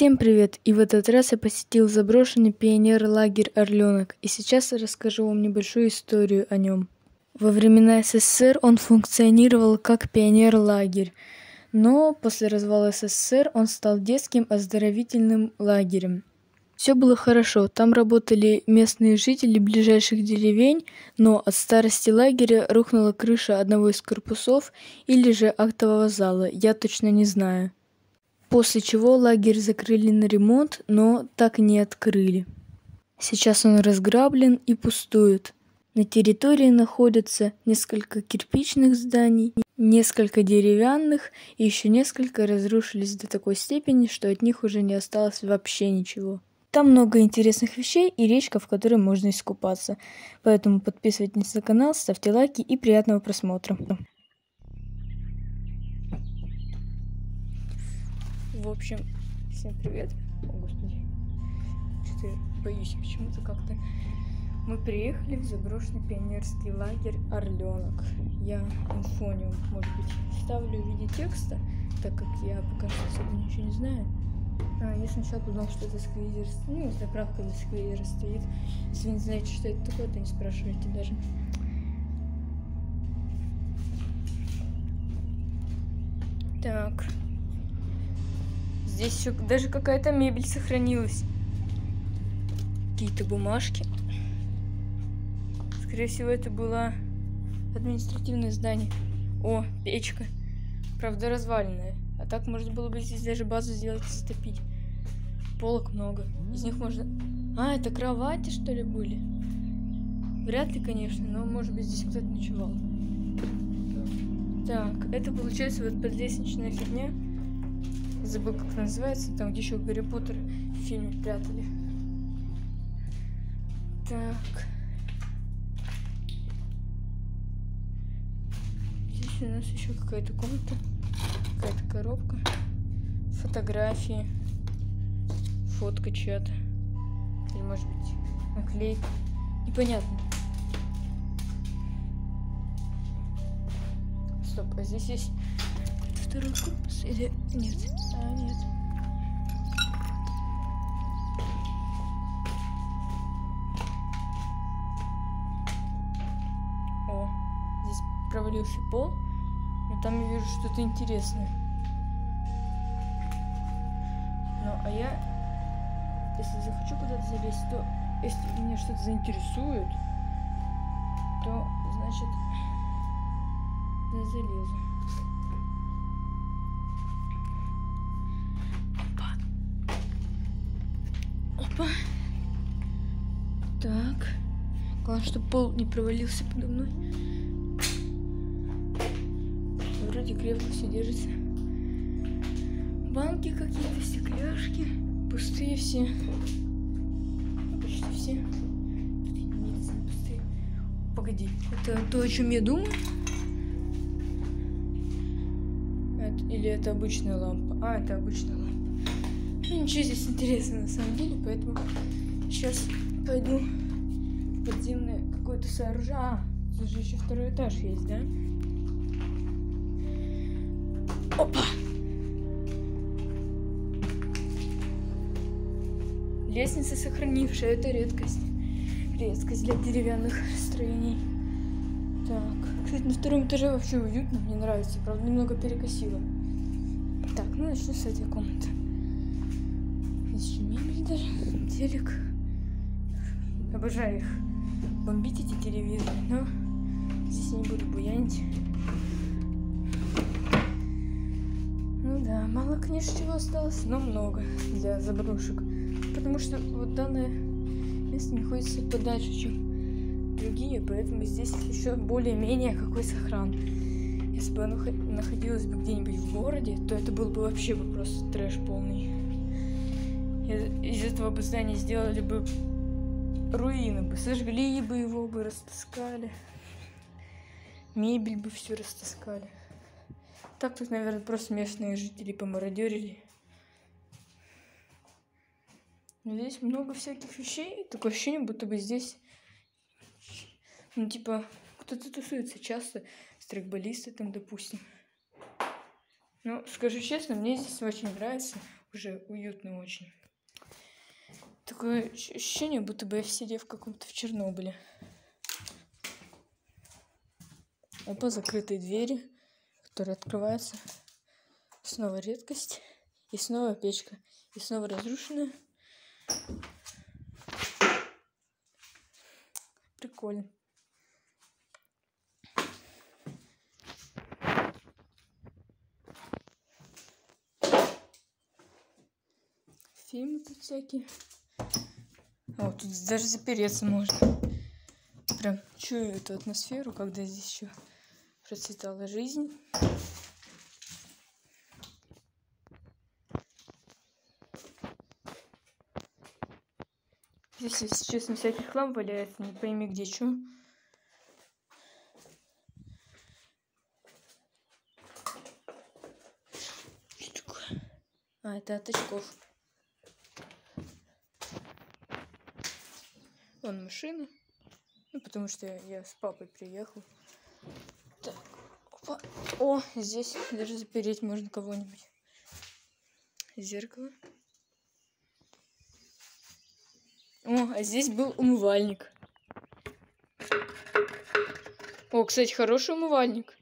Всем привет! И в этот раз я посетил заброшенный пионер-лагерь «Орленок», и сейчас я расскажу вам небольшую историю о нем. Во времена СССР он функционировал как пионер-лагерь, но после развала СССР он стал детским оздоровительным лагерем. Все было хорошо, там работали местные жители ближайших деревень, но от старости лагеря рухнула крыша одного из корпусов или же актового зала, я точно не знаю. После чего лагерь закрыли на ремонт, но так и не открыли. Сейчас он разграблен и пустует. На территории находятся несколько кирпичных зданий, несколько деревянных, и еще несколько разрушились до такой степени, что от них уже не осталось вообще ничего. Там много интересных вещей и речка, в которой можно искупаться. Поэтому подписывайтесь на канал, ставьте лайки и приятного просмотра. В общем, всем привет. О, господи. Что-то я боюсь почему-то как-то. Мы приехали в заброшенный пионерский лагерь «Орленок». Я инфу о нем, может быть, ставлю в виде текста, так как я пока что особо ничего не знаю. Я сначала подумал, что это сквизер. Ну, заправка для сквизера стоит. Если вы не знаете, что это такое, то не спрашивайте даже. Так. Здесь еще даже какая-то мебель сохранилась. Какие-то бумажки. Скорее всего, это было административное здание. О, печка. Правда, разваленная. А так можно было бы здесь даже базу сделать и затопить. Полок много. Из них можно... А, это кровати, что ли, были? Вряд ли, конечно, но, может быть, здесь кто-то ночевал. Так, это получается вот подлестничная фигня. Забыл, как называется, там, где еще Гарри Поттер в фильме прятали. Так. Здесь у нас еще какая-то комната, какая-то коробка, фотографии, фотка чья-то, или, может быть, наклейка. Непонятно. Стоп, а здесь есть второй корпус или нет? А, нет. О, здесь провалился пол, но там я вижу что-то интересное. Ну, а я, если захочу куда-то залезть, то если меня что-то заинтересует, то, значит, я залезу. Опа. Так. Главное, чтобы пол не провалился подо мной. Вроде крепко все держится. Банки какие-то, стекляшки. Пустые все. Почти все. Тут единицы пустые. Погоди. Это то, о чем я думаю? Или это обычная лампа? А, это обычная лампа. Ну, ничего здесь интересного на самом деле, поэтому сейчас пойду в подземное какое-то сооружение. А, здесь же еще второй этаж есть, да? Опа! Лестница сохранившая, это редкость. Редкость для деревянных строений. Так, кстати, на втором этаже вообще уютно, мне нравится, правда, немного перекосило. Так, ну начну с этой комнаты. Здесь еще мебель даже, телек. Обожаю их. Бомбить эти телевизоры, но здесь я не буду буянить. Ну да, мало, конечно, чего осталось, но много для заброшек. Потому что вот данное место находится подальше, чем другие, поэтому здесь еще более-менее какой сохран. Если бы оно находилось бы где-нибудь в городе, то это был бы вообще бы просто трэш полный. Из этого бы здания сделали бы руины, бы сожгли бы его, бы растаскали. Мебель бы все растаскали. Так тут, наверное, просто местные жители помародерили. Здесь много всяких вещей. Такое ощущение, будто бы здесь, ну, типа, кто-то тусуется часто. Страйкболисты там, допустим. Ну, скажу честно, мне здесь очень нравится. уже уютно очень. Такое ощущение, будто бы я сидела в каком-то в Чернобыле. Опа, закрытые двери, которые открываются. Снова редкость. И снова печка. И снова разрушенная. Прикольно. Фильмы тут всякие. О, тут даже запереться можно. Прям чую эту атмосферу, когда здесь еще процветала жизнь. Здесь, если честно, всякий хлам валяется, не пойми где что. Что такое? А, это от очков. Вон машина. Ну, потому что я с папой приехал. Так. Опа. О, здесь даже запереть можно кого-нибудь. Зеркало. О, а здесь был умывальник. О, кстати, хороший умывальник.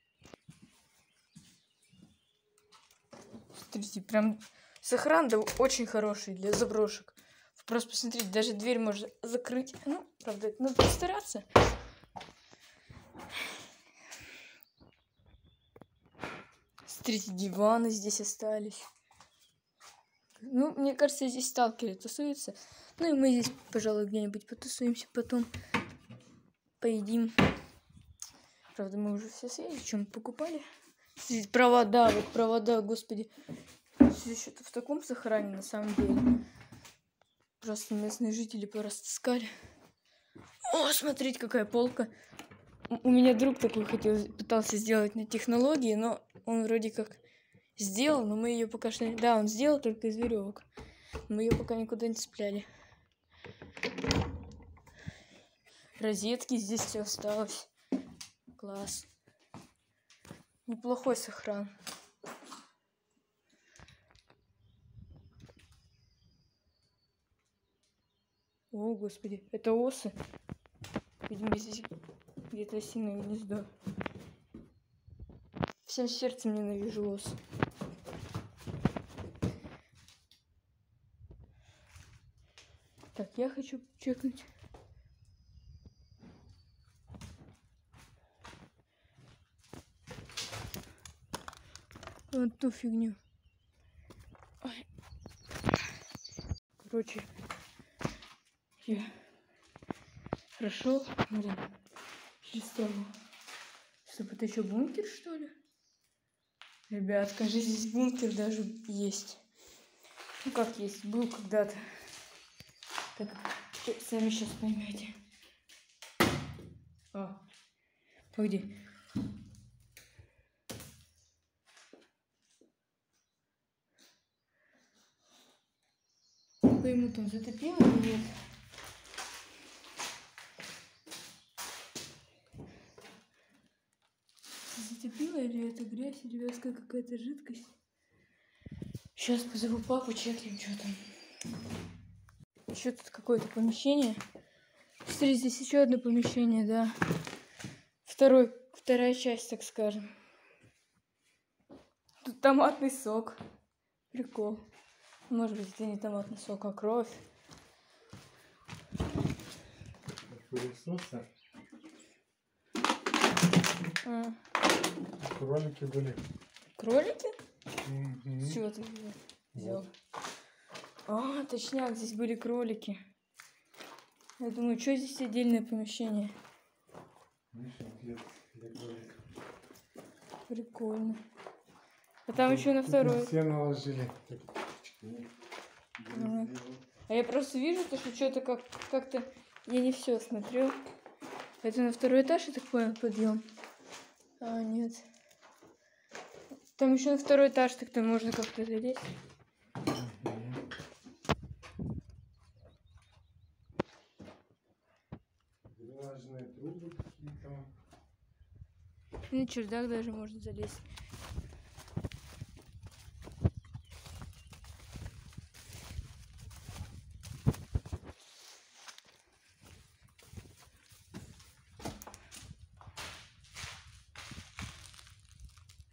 Смотрите, прям сохран да очень хороший для заброшек. Просто посмотрите, даже дверь можно закрыть. Ну, правда, это надо постараться. Смотрите, диваны здесь остались. Ну, мне кажется, здесь сталкеры тусуются. Ну и мы здесь, пожалуй, где-нибудь потусуемся потом. Поедим. Правда, мы уже все съели, что мы покупали. Смотрите, провода, вот провода, господи. Все что-то в таком сохране, на самом деле. Просто местные жители порастаскали. О, смотрите, какая полка. У меня друг такой пытался сделать на технологии, но он вроде как сделал, но мы ее пока что... Да, он сделал только из веревок. Мы ее пока никуда не цепляли. Розетки, здесь все осталось. Класс. Неплохой сохран. О, господи, это осы. Видимо, здесь где-то осиное гнездо. Всем сердцем ненавижу ос. Так, я хочу чекнуть. Вот ту фигню. Ой. Короче, я прошел. Что это еще бункер, что ли? Ребят, кажется, здесь бункер даже есть. Ну как есть, был когда-то. Так, сами сейчас поймете. А, погоди. Не пойму, там затопило или нет? Затопило или это грязь, или вязкая какая-то жидкость? Сейчас позову папу, чекнем, что там. Еще тут какое-то помещение. Смотри, здесь еще одно помещение, да. Вторая часть, так скажем. Тут томатный сок. Прикол. Может быть, это не томатный сок, а кровь. Пылесоса. А. Кролики были. Кролики? Угу. С чего ты взял? А, точняк, здесь были кролики. Я думаю, что здесь отдельное помещение? Прикольно. А там еще на второй. Все наложили. Ага. А я просто вижу, что что-то как-то я не все смотрю. Это на второй этаж, я так понял, подъем. А, нет. Там еще на второй этаж, так там можно как-то залезть. Влажные трубы какие-то. На чердак даже можно залезть.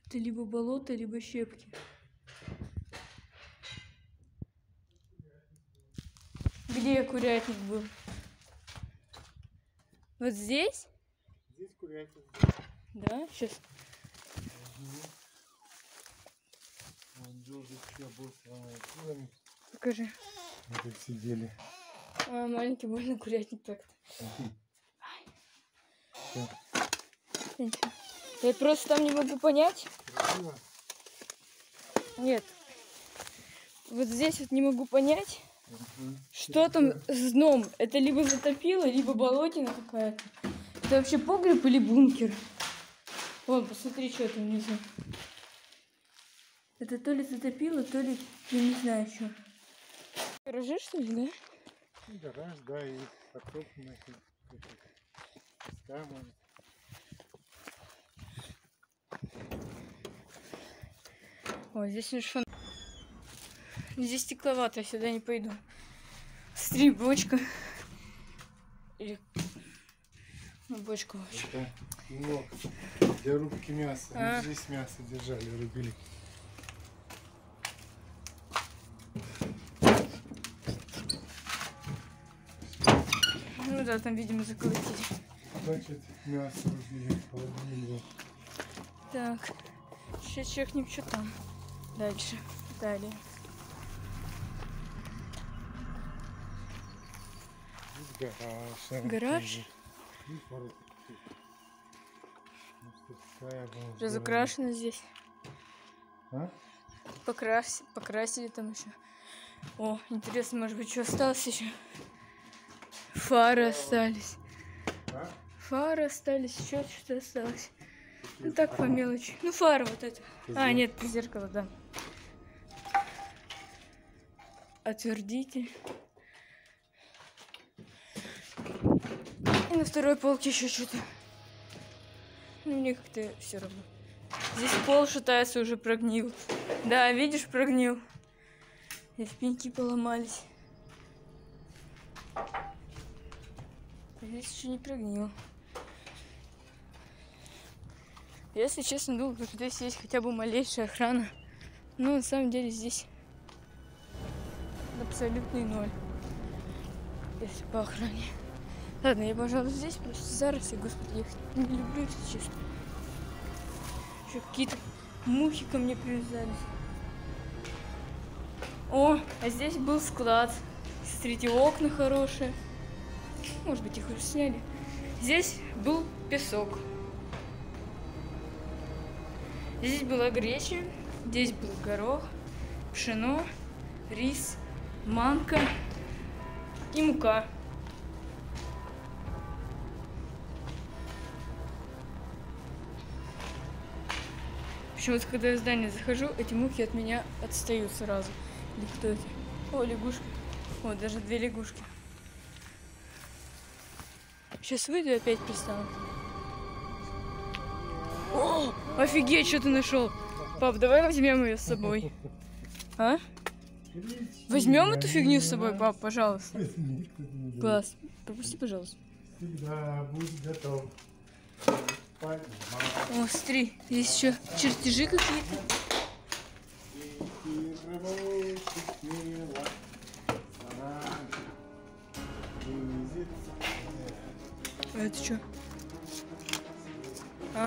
Это либо болото, либо щепки. Где курятник был? Вот здесь? Здесь курятник. Да, сейчас. Вон Джорджи был с вами курами. Покажи. Мы тут сидели. А, маленький больно курятник так-то. Я просто там не могу понять. Красиво? Нет. Вот здесь вот не могу понять, что там с дном. Это либо затопило, либо болотина какая-то. Это вообще погреб или бункер? Вон, посмотри, что там внизу. Это то ли затопило, то ли, я не знаю, что. Гаражи, что ли, да? Ну, гараж, да, и поток на песка, может. Ой, здесь лишь фон. Здесь стекловато, я сюда не пойду. Смотри, бочка. Или... Ну, бочка вообще. Это кино для рубки мяса. А. Мы здесь мясо держали, рубили. Ну да, там, видимо, заколотили. Значит, мясо рубили, холодили его. Так, сейчас чекнем, что там. Дальше. Далее. Здесь гараж. Гараж? И пару таких. Мастерская была. Разукрашено здесь. А? Покрасили там еще. О, интересно, может быть, что осталось еще? Фары остались. А? Фары остались, еще что-то осталось. Ну так, по мелочи. Ну, фара вот эта. А, нет, зеркало, да. Отвердитель. И на второй полке еще что-то. Ну, мне как-то все равно. Здесь пол шатается, уже прогнил. Да, видишь, прогнил. Здесь пеньки поломались. Здесь еще не прогнил. Если честно, думал, что здесь есть хотя бы малейшая охрана. Но на самом деле здесь абсолютный ноль. Если по охране. Ладно, я, пожалуй, здесь просто заросли, господи, я их не люблю, если честно. Еще какие-то мухи ко мне привязались. О, а здесь был склад. Смотрите, окна хорошие. Может быть, их уже сняли. Здесь был песок. Здесь была греча, здесь был горох, пшено, рис, манка и мука. Почему-то, когда я в здание захожу, эти мухи от меня отстают сразу. Или кто это? О, лягушка. О, даже 2 лягушки. Сейчас выйду и опять пристану. О, офигеть, что ты нашел? Пап, давай возьмем ее с собой. А? Возьмем эту фигню с собой, пап, пожалуйста. Класс. Пропусти, пожалуйста. Всегда будь готов. О, смотри, здесь еще чертежи какие-то. А это что? А.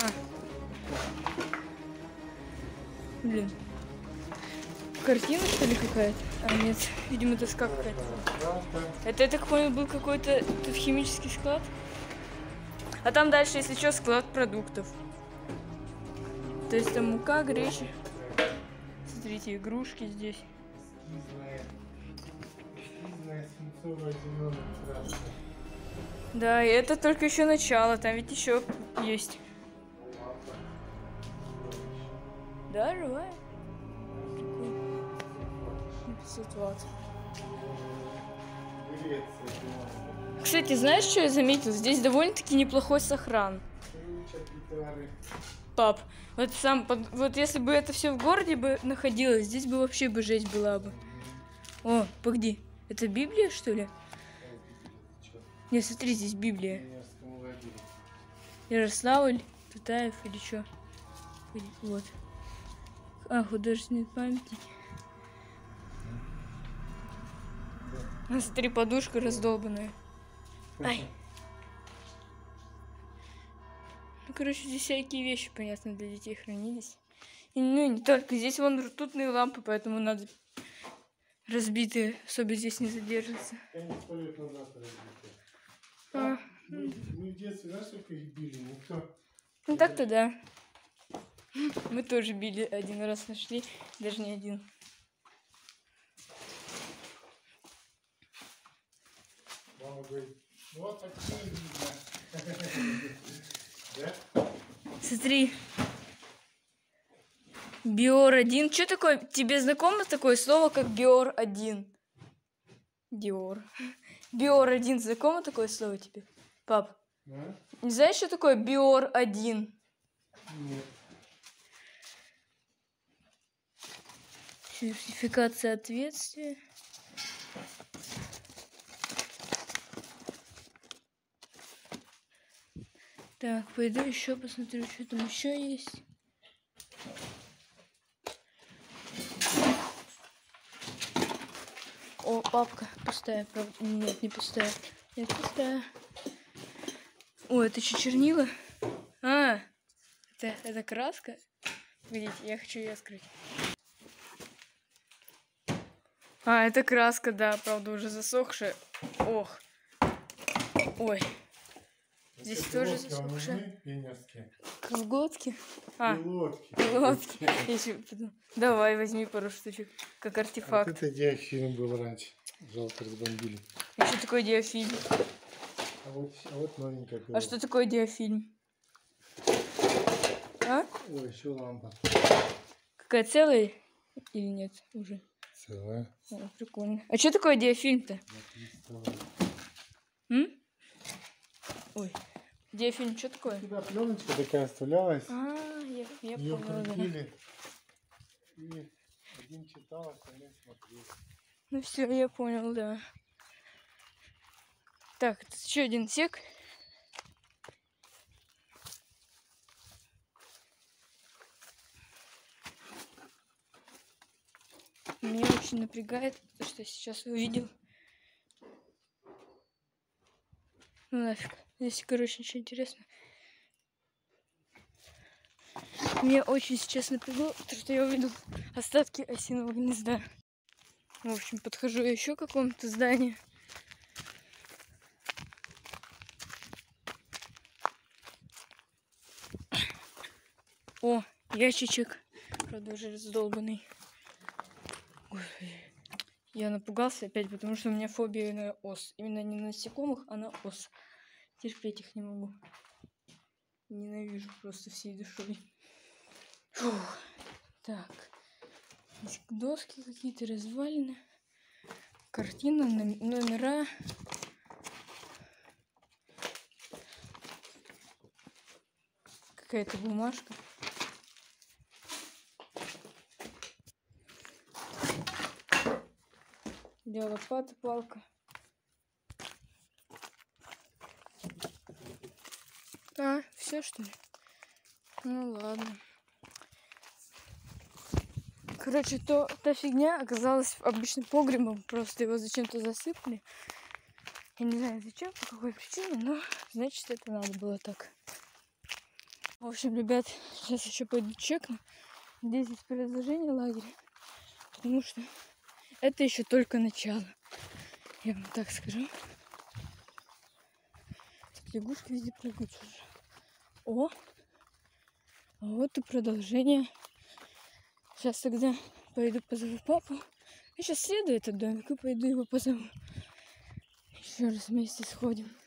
Блин. Картина, что ли, какая-то? А, нет, видимо, доска какая-то. Это, я так понял, был какой-то тут химический склад. А там дальше, если что, склад продуктов. То есть там мука, греча. Смотрите, игрушки здесь. Да, и это только еще начало, там ведь еще есть. Да, живая? Прикольно. 500 ватт. Кстати, знаешь, что я заметил? Здесь довольно-таки неплохой сохран. Пап, вот если бы это все в городе бы находилось, здесь бы вообще бы жесть была бы. О, погоди, это Библия, что ли? Не, смотри, здесь Библия. Ярославль, Тутаев или что? Вот. А, художественный памятник. Смотри, подушка раздолбанная. Ай. Ну, короче, здесь всякие вещи, понятно, для детей хранились. И, ну, не только. Здесь вон ртутные лампы, поэтому надо разбитые, чтобы здесь не задерживаться. Они 100 лет назад разбиты. А. Мы в детстве, знаешь, сколько их били? Никто. Ну, так-то да. Мы тоже били, один раз нашли, даже не один. Мама говорит, ну вот так все видно. Да? Смотри. Биор-1. Что такое? Тебе знакомо такое слово, как Биор-1? Диор. Биор-1. Знакомо такое слово тебе? Пап. А? Не знаешь, что такое Биор-1? Нет. Сертификат соответствия. Так, пойду еще посмотрю, что там еще есть. О, папка пустая, правда. Нет, не пустая. Нет, пустая. О, это что, чернила? А, это краска? Видите, я хочу ее открыть. А, это краска, да, правда, уже засохшая. Ох. Ой. Здесь тоже засохшая. Колготки? А, колготки. Давай, возьми пару штучек, как артефакт. Вот это диафильм был раньше. Жалко, разбомбили. А что такое диафильм? А вот новенькая. А что такое диафильм? А? Ой, еще лампа. Какая, целая или нет уже? Целая. О, прикольно. А что такое диафильм-то? Ой. Диафильм, что такое? Сюда пленочка такая вставлялась. Я Ее поняла, крутили. Да. И один читал, остальные смотрели. Ну все, я понял, да. Так, тут еще один сек. Меня очень напрягает, что я сейчас увидел. Ну нафиг. Здесь, короче, ничего интересного. Меня очень сейчас напрягло, потому что я увидел остатки осиного гнезда. В общем, подхожу я еще к какому-то зданию. О, ящичек. Правда, уже раздолбанный. Ой, я напугался опять, потому что у меня фобия на ос. Именно не на насекомых, а на ос. Терпеть их не могу. Ненавижу просто всей душой. Фух. Так. Здесь доски какие-то развалины. Картина, номера. Какая-то бумажка. Где лопата, палка. А, все что ли? Ну ладно. Короче, та фигня оказалась обычным погребом. Просто его зачем-то засыпали. Я не знаю зачем, по какой причине, но значит это надо было так. В общем, ребят, сейчас еще пойду чекну, где здесь продолжение лагеря. Потому что это еще только начало. Я вам так скажу. Тут лягушки везде прыгают уже. О! А вот и продолжение. Сейчас тогда пойду позову папу. Я сейчас следую этот домик и пойду его позову. Еще раз вместе сходим.